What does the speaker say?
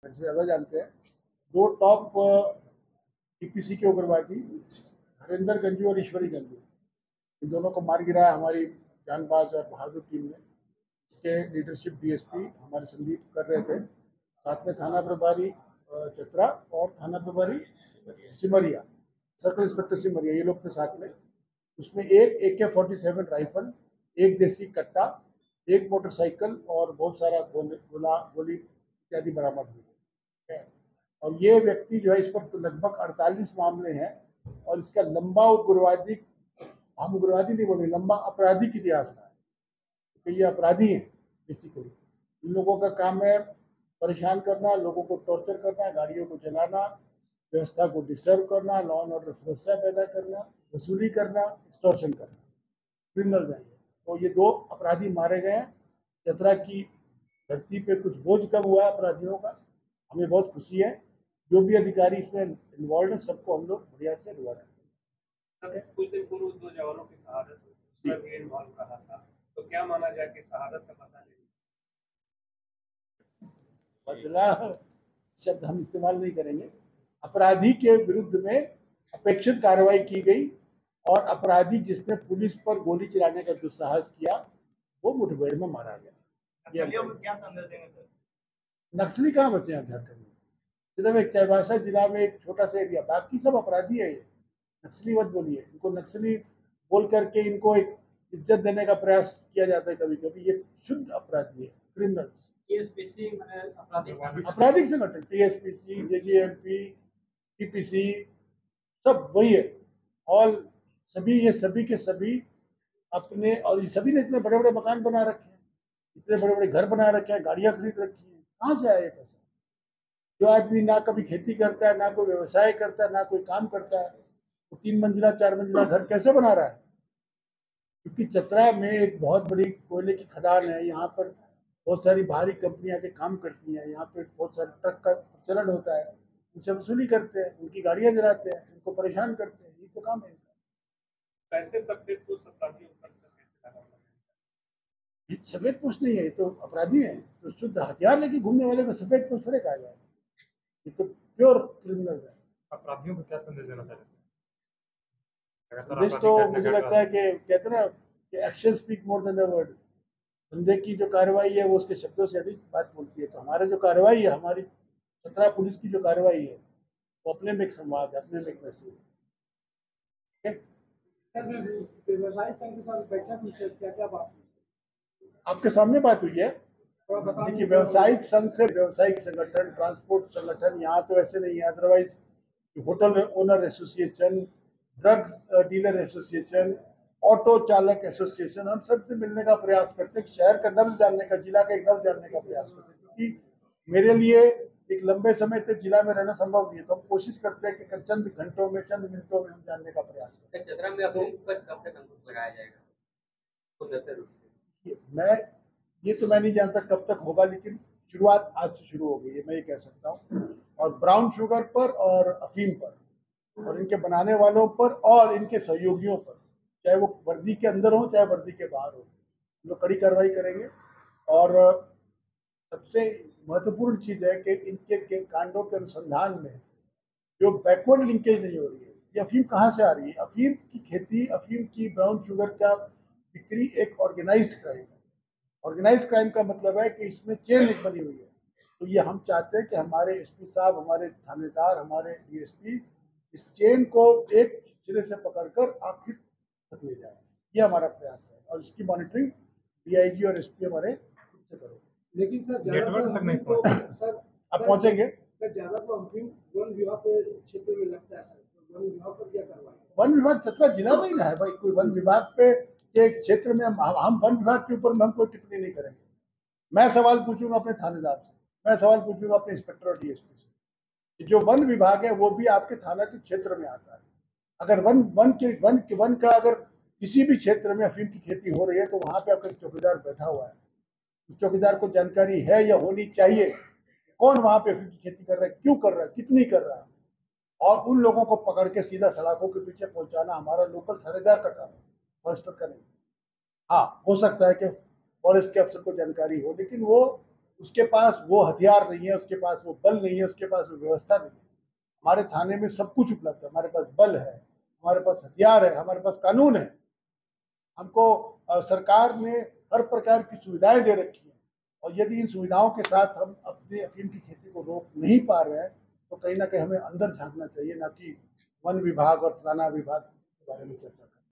मेरे से ज़्यादा जानते हैं। दो टॉप टीपीसी के उग्रवादी हरिंदर गंजू और ईश्वरी गंजू, इन दोनों को मार गिराया हमारी जानबाज और बहादुर टीम ने। इसके लीडरशिप डीएसपी हमारे संदीप कर रहे थे, साथ में थाना प्रभारी चतरा और थाना प्रभारी सिमरिया, सर्कल इंस्पेक्टर सिमरिया, ये लोग थे साथ में। उसमें एक AK-47 राइफल, एक देसी कट्टा, एक मोटरसाइकिल और बहुत सारा गोली इत्यादि बरामद हुई है। और ये व्यक्ति जो है, इस पर तो लगभग 48 मामले हैं और इसका लंबा उग्रवादी, हम उग्रवादी नहीं बोले, लंबा आपराधिक इतिहास रहा है। तो ये अपराधी हैं बेसिकली। इन लोगों का काम है परेशान करना, लोगों को टॉर्चर करना, गाड़ियों को जलाना, व्यवस्था को डिस्टर्ब करना, लॉ एंड ऑर्डर समस्या पैदा करना, वसूली करना, एक्सटॉर्शन करना, क्रिमिनल है। तो ये दो अपराधी मारे गए हैं। चतरा की धरती पे कुछ बोझ कम हुआ है अपराधियों का, हमें बहुत खुशी है। जो भी अधिकारी इसमें इन्वॉल्व है सबको हम लोग बढ़िया से रिवॉर्ड करते हैं। कुछ दिन पूर्व 2 जवानों की शहादत हुई, उसमें भी इन्वॉल्व रहा था, तो क्या माना जाए कि शहादत का पता नहीं? बदला शब्द हम इस्तेमाल नहीं करेंगे। अपराधी के विरुद्ध में अपेक्षित कार्रवाई की गई और अपराधी जिसने पुलिस पर गोली चलाने का दुस्साहस किया वो मुठभेड़ में मारा गया। नक्सलियों को क्या संदेश देंगे सर? नक्सली कहाँ बचे हैं झारखंड में? सिर्फ एक चाईबासा जिला में एक छोटा सा एरिया, बाकी सब अपराधी है। ये नक्सली मत बोलिए, इनको नक्सली बोल करके इनको एक इज्जत देने का प्रयास किया जाता है कभी कभी। ये शुद्ध अपराधी है, क्रिमिनल्स, आपराधिक संगठन, टीएसपीसी, जेजेएमपी, टीपीसी, सब वही है। ऑल सभी, ये सभी के सभी अपने, और ये सभी ने इतने बड़े बड़े मकान बना रखे हैं, इतने बड़े बड़े घर बना रखे हैं, गाड़ियां खरीद रखी हैं, कहाँ से आया ये पैसा? जो आदमी ना कभी खेती करता है, ना कोई व्यवसाय करता है, ना कोई काम करता है, वो 3 मंजिला 4 मंजिला घर कैसे बना रहा है? क्योंकि चतरा में एक बहुत बड़ी कोयले की खदान है, यहाँ पर बहुत सारी बाहरी कंपनियां के काम करती हैं, यहाँ पे बहुत सारे ट्रक का प्रचलन होता है, उनसे वसूली करते हैं, उनकी गाड़ियां जलाते हैं, उनको परेशान करते हैं, ये तो काम है इनका। पैसे सफेद को अपराधियों पर कैसे लगा? सफेद पोस्ट नहीं है, ये तो अपराधी है। तो शुद्ध हथियार लेके घूमने वाले को सफेद पोस्ट थोड़े कहा जाए, ये तो प्योर क्रिमिनल है। अपराधियों को क्या संदेश देना चाहते हैं? संदेश तो मुझे लगता है कि कहते ना कि action speak more than the word. बंदे की जो कार्रवाई है वो उसके शब्दों से अधिक बात बोलती है। तो हमारे जो कार्रवाई है, हमारी चतरा पुलिस की जो कार्रवाई है, वो अपने में एक संवाद है, अपने में एक मैसेज है। व्यवसायी संघ के साथ बैठक में क्या क्या बात हुई? आपके सामने बात हुई है। देखिए, व्यवसायिक संघ से व्यवसायिक संगठन, ट्रांसपोर्ट संगठन, यहाँ तो ऐसे नहीं है। Otherwise hotel owner association, drugs dealer association, auto चालक एसोसिएशन, हम सबसे मिलने का प्रयास करते हैं, शहर का नब्ज जानने का, जिला का एक नब्ज जानने का प्रयास करते हैं। क्योंकि मेरे लिए एक लंबे समय तक जिला में रहना संभव नहीं है, तो हम कोशिश करते हैं कि चंद घंटों में, चंद मिनटों में हम जानने का प्रयास करते हैं। चतरा में कब तक अंकुश लगाया जाएगा? मैं ये तो मैं नहीं जानता कब तक होगा, लेकिन शुरुआत आज से शुरू हो गई है, मैं ये कह सकता हूँ। और ब्राउन शुगर पर और अफीम पर और इनके बनाने वालों पर और इनके सहयोगियों पर, चाहे वो वर्दी के अंदर हो चाहे वर्दी के बाहर हो, हम लोग कड़ी कार्रवाई करेंगे। और सबसे महत्वपूर्ण चीज है कि इनके कांडों के अनुसंधान में जो बैकवर्ड लिंकेज नहीं हो रही है। ये अफीम कहाँ से आ रही है? अफीम की खेती, अफीम की ब्राउन शुगर का बिक्री एक ऑर्गेनाइज्ड क्राइम है। ऑर्गेनाइज्ड क्राइम का मतलब है कि इसमें चेन एक बनी हुई है। तो ये हम चाहते हैं कि हमारे एसपी साहब, हमारे थानेदार, हमारे डीएसपी इस चेन को एक सिरे से पकड़कर आखिर तक ले जाए, ये हमारा प्रयास है। और इसकी मॉनिटरिंग डीआईजी और एसपी हमारे खुद से करेंगे। लेकिन सर नेटवर्क तक नहीं पहुंचे सर, अब पहुंचेंगे। ज्यादा तो अंतिम वन विभाग के क्षेत्र में लगता है सर, वन विभाग पर क्या करवाएं? वन विभाग चतरा जिला में ही ना है भाई, कोई वन विभाग पे के क्षेत्र में हम वन विभाग के ऊपर में हम कोई टिप्पणी नहीं करेंगे। मैं सवाल पूछूंगा अपने थानेदार से, मैं सवाल पूछूंगा अपने इंस्पेक्टर और डीएसपी से। जो वन विभाग है वो भी आपके थाना के क्षेत्र में आता है। अगर वन का अगर किसी भी क्षेत्र में अफीम की खेती हो रही है तो वहां पे आपका चौकीदार बैठा हुआ है। उस चौकीदार को जानकारी है या होनी चाहिए कौन वहां पे अफीम की खेती कर रहा है, क्यों कर रहा है, कितनी कर रहा है, और उन लोगों को पकड़ के सीधा सलाखों के पीछे पहुंचाना हमारा लोकल थानेदार का काम है, फॉरेस्टर का नहीं। हाँ, हो सकता है कि फॉरेस्ट के अफसर को जानकारी हो, लेकिन वो उसके पास वो हथियार नहीं है, उसके पास वो बल नहीं है, उसके पास वो व्यवस्था नहीं है। हमारे थाने में सब कुछ उपलब्ध है, हमारे पास बल है, हमारे पास हथियार है, हमारे पास कानून है। हमको सरकार ने हर प्रकार की सुविधाएं दे रखी हैं, और यदि इन सुविधाओं के साथ हम अपने अफीम की खेती को रोक नहीं पा रहे हैं तो कहीं ना कहीं हमें अंदर झांकना चाहिए, ना कि वन विभाग और फलाना विभाग के बारे में चर्चा